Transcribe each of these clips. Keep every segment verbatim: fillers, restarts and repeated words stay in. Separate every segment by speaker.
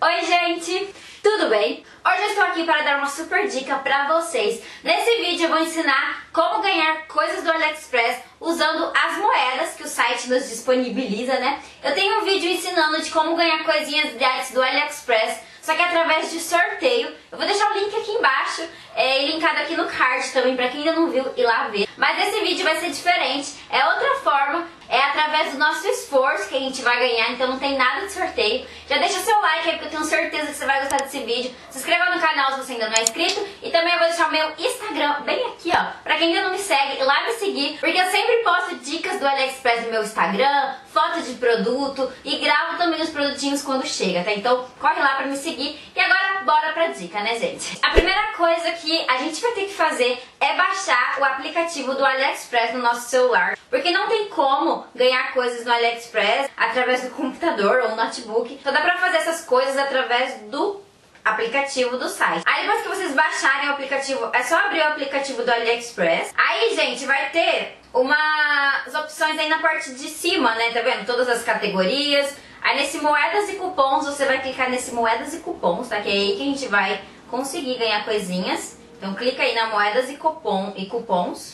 Speaker 1: Oi gente, tudo bem? Hoje eu estou aqui para dar uma super dica para vocês. Nesse vídeo eu vou ensinar como ganhar coisas do AliExpress usando as moedas que o site nos disponibiliza, né? Eu tenho um vídeo ensinando de como ganhar coisinhas grátis do AliExpress, só que através de sorteio. Eu vou deixar o link aqui embaixo é, e linkado aqui no card também para quem ainda não viu ir lá ver. Mas esse vídeo vai ser diferente, é outra forma, é através do nosso esforço que a gente vai ganhar, então não tem nada de sorteio. Já deixa seu like aí porque eu tenho certeza que você vai gostar desse vídeo. Se inscreva no canal se você ainda não é inscrito e também eu vou deixar o meu Instagram bem aqui, ó, pra quem ainda não me segue, ir lá me seguir, porque eu sempre posto dicas do AliExpress no meu Instagram, fotos de produto e gravo também os produtinhos quando chega, tá? Então corre lá pra me seguir. E agora bora pra dica, né, gente? A primeira coisa que a gente vai ter que fazer é baixar o aplicativo do AliExpress no nosso celular, porque não tem como ganhar coisas no AliExpress através do computador ou notebook. Então dá pra fazer essas coisas através do aplicativo do site. Aí depois que vocês baixarem o aplicativo, é só abrir o aplicativo do AliExpress. Aí, gente, vai ter umas opções aí na parte de cima, né? Tá vendo? Todas as categorias. Aí nesse moedas e cupons, você vai clicar nesse moedas e cupons, tá? Que é aí que a gente vai conseguir ganhar coisinhas. Então clica aí na moedas e, cupom, e cupons.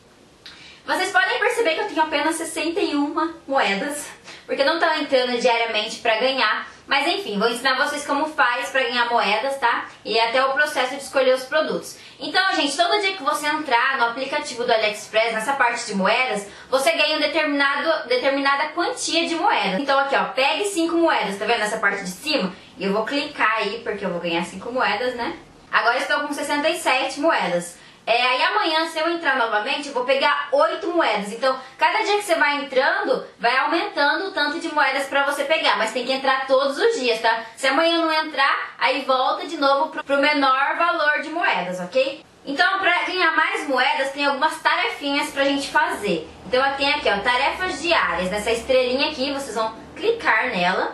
Speaker 1: Vocês podem perceber que eu tenho apenas sessenta e uma moedas, porque não estão entrando diariamente para ganhar. Mas enfim, vou ensinar vocês como faz para ganhar moedas, tá? E até o processo de escolher os produtos. Então, gente, todo dia que você entrar no aplicativo do AliExpress, nessa parte de moedas, você ganha um determinado, determinada quantia de moedas. Então aqui, ó, pegue cinco moedas, tá vendo nessa parte de cima? E eu vou clicar aí, porque eu vou ganhar cinco moedas, né? Agora estou com sessenta e sete moedas. É, aí amanhã, se eu entrar novamente, eu vou pegar oito moedas. Então, cada dia que você vai entrando, vai aumentando o tanto de moedas pra você pegar. Mas tem que entrar todos os dias, tá? Se amanhã não entrar, aí volta de novo pro, pro menor valor de moedas, ok? Então, pra ganhar mais moedas, tem algumas tarefinhas pra gente fazer. Então, eu tenho aqui, ó, tarefas diárias. Nessa estrelinha aqui, vocês vão clicar nela.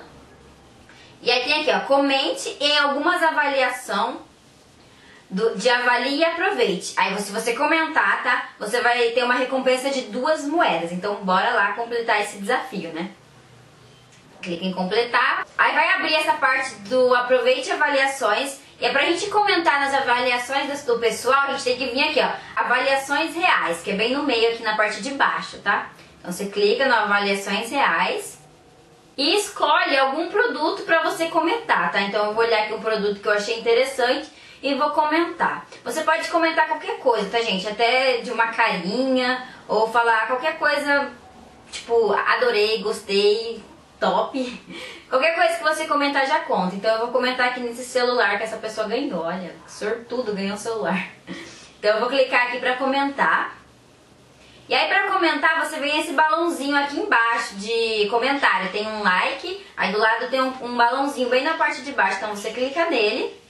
Speaker 1: E aí tem aqui, ó, comente em algumas avaliações. Do, de avalie e aproveite. Aí se você comentar, tá? Você vai ter uma recompensa de duas moedas. Então bora lá completar esse desafio, né? Clica em completar. Aí vai abrir essa parte do aproveite avaliações. E é pra gente comentar nas avaliações do pessoal, a gente tem que vir aqui, ó, avaliações reais, que é bem no meio aqui na parte de baixo, tá? Então você clica no avaliações reais e escolhe algum produto pra você comentar, tá? Então eu vou olhar aqui um produto que eu achei interessante e vou comentar. Você pode comentar qualquer coisa, tá, gente? Até de uma carinha, ou falar qualquer coisa, tipo, adorei, gostei, top. Qualquer coisa que você comentar já conta. Então eu vou comentar aqui nesse celular que essa pessoa ganhou. Olha, sortudo, ganhou o celular. Então eu vou clicar aqui pra comentar. E aí pra comentar, você vem esse balãozinho aqui embaixo de comentário. Tem um like, aí do lado tem um, um balãozinho bem na parte de baixo. Então você clica nele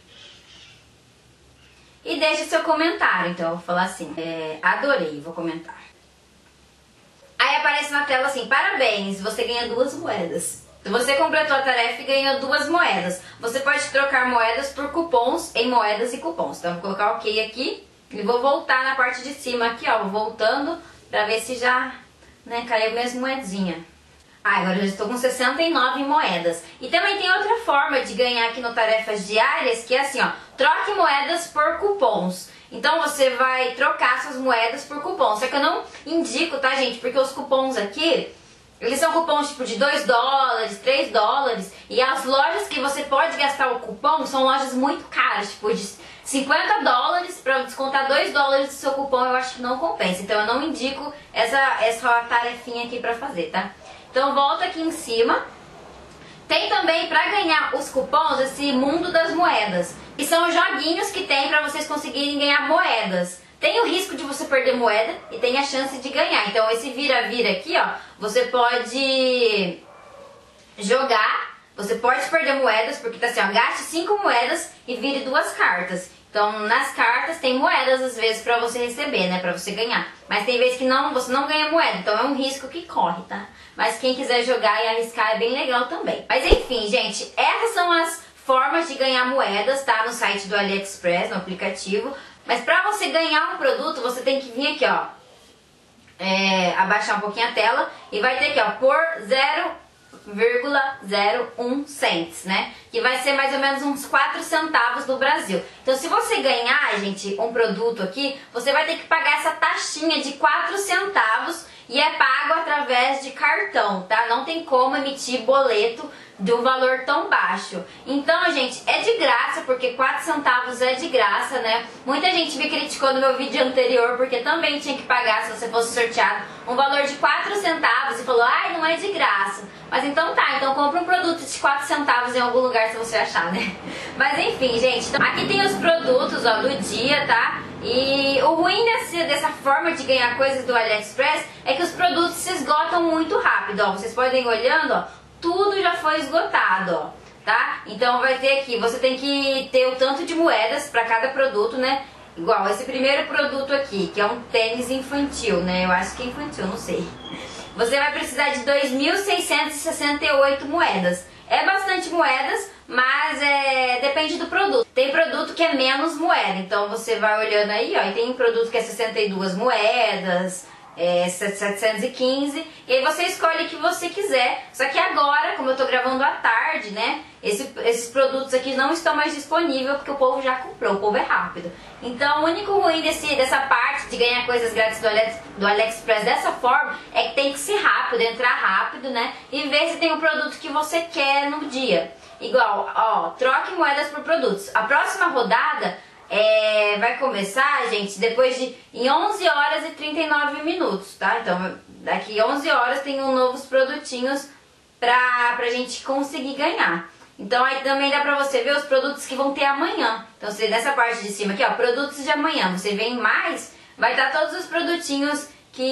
Speaker 1: e deixa seu comentário. Então eu vou falar assim, é, adorei, vou comentar. Aí aparece na tela assim, parabéns, você ganha duas moedas. Você completou a tarefa e ganhou duas moedas. Você pode trocar moedas por cupons em moedas e cupons. Então eu vou colocar ok aqui e vou voltar na parte de cima aqui, ó, voltando pra ver se já, né, caiu mesmo moedinha. Ah, agora eu já estou com sessenta e nove moedas. E também tem outra forma de ganhar aqui no Tarefas Diárias, que é assim, ó, troque moedas por cupons. Então você vai trocar suas moedas por cupons. Só que eu não indico, tá, gente? Porque os cupons aqui, eles são cupons tipo de dois dólares, três dólares. E as lojas que você pode gastar o cupom são lojas muito caras, tipo de cinquenta dólares para descontar dois dólares do seu cupom, eu acho que não compensa. Então eu não indico essa, essa tarefinha aqui pra fazer, tá? Então volta aqui em cima. Tem também para ganhar os cupons esse mundo das moedas, que são joguinhos que tem para vocês conseguirem ganhar moedas. Tem o risco de você perder moeda e tem a chance de ganhar. Então esse vira-vira aqui, ó, você pode jogar, você pode perder moedas, porque tá assim, ó, gaste cinco moedas e vire duas cartas. Então, nas cartas tem moedas às vezes pra você receber, né, pra você ganhar. Mas tem vezes que não, você não ganha moeda, então é um risco que corre, tá? Mas quem quiser jogar e arriscar é bem legal também. Mas enfim, gente, essas são as formas de ganhar moedas, tá? No site do AliExpress, no aplicativo. Mas pra você ganhar um produto, você tem que vir aqui, ó, é, abaixar um pouquinho a tela e vai ter aqui, ó, por zero vírgula zero um cents, né? Que vai ser mais ou menos uns quatro centavos no Brasil. Então, se você ganhar, gente, um produto aqui, você vai ter que pagar essa taxinha de quatro centavos e é pago através de cartão, tá? Não tem como emitir boleto de um valor tão baixo. Então, gente, é de graça, porque quatro centavos é de graça, né? Muita gente me criticou no meu vídeo anterior, porque também tinha que pagar, se você fosse sorteado, um valor de quatro centavos e falou, ai, não é de graça. Mas então tá, então compra um produto de quatro centavos em algum lugar se você achar, né? Mas enfim, gente, então, aqui tem os produtos, ó, do dia, tá? E o ruim desse, dessa forma de ganhar coisas do AliExpress é que os produtos se esgotam muito rápido, ó. Vocês podem ir olhando, ó, tudo já foi esgotado, ó, tá? Então vai ter aqui, você tem que ter o tanto de moedas para cada produto, né? Igual esse primeiro produto aqui, que é um tênis infantil, né? Eu acho que é infantil, não sei. Você vai precisar de dois mil seiscentos e sessenta e oito moedas. É bastante moedas, mas é, depende do produto. Tem produto que é menos moeda, então você vai olhando aí, ó, e tem produto que é sessenta e duas moedas, é setecentos e quinze, e aí você escolhe o que você quiser. Só que agora, como eu tô gravando à tarde, né, esse, esses produtos aqui não estão mais disponíveis porque o povo já comprou, o povo é rápido. Então o único ruim desse, dessa parte de ganhar coisas grátis do, Ali, do AliExpress dessa forma é que tem que ser rápido, entrar rápido, né, e ver se tem um produto que você quer no dia. Igual, ó, troque moedas por produtos. A próxima rodada É, vai começar, gente, depois de em onze horas e trinta e nove minutos, tá? Então, daqui a onze horas tem um novos produtinhos pra, pra gente conseguir ganhar. Então, aí também dá pra você ver os produtos que vão ter amanhã. Então, você, nessa parte de cima aqui, ó, produtos de amanhã, você vem mais, vai estar todos os produtinhos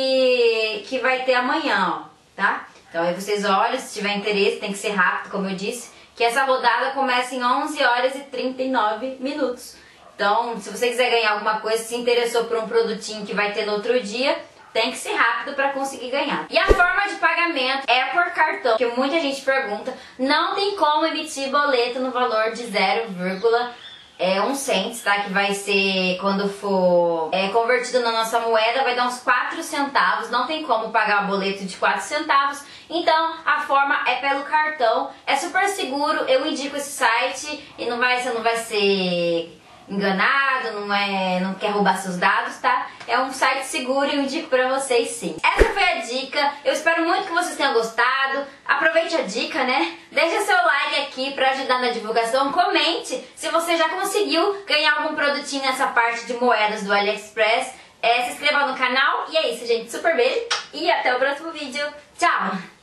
Speaker 1: que, que vai ter amanhã, ó, tá? Então, aí vocês olham, se tiver interesse, tem que ser rápido, como eu disse, que essa rodada começa em onze horas e trinta e nove minutos. Então, se você quiser ganhar alguma coisa, se interessou por um produtinho que vai ter no outro dia, tem que ser rápido para conseguir ganhar. E a forma de pagamento é por cartão, que muita gente pergunta. Não tem como emitir boleto no valor de zero vírgula um cents, tá? Que vai ser, quando for é, convertido na nossa moeda, vai dar uns quatro centavos. Não tem como pagar boleto de quatro centavos. Então, a forma é pelo cartão. É super seguro, eu indico esse site e não vai, você não vai ser enganado, não, é, não quer roubar seus dados, tá? É um site seguro e eu indico pra vocês sim. Essa foi a dica, eu espero muito que vocês tenham gostado. Aproveite a dica, né? Deixa seu like aqui pra ajudar na divulgação. Comente se você já conseguiu ganhar algum produtinho nessa parte de moedas do AliExpress. É, se inscreva no canal e é isso, gente. Super beijo e até o próximo vídeo. Tchau!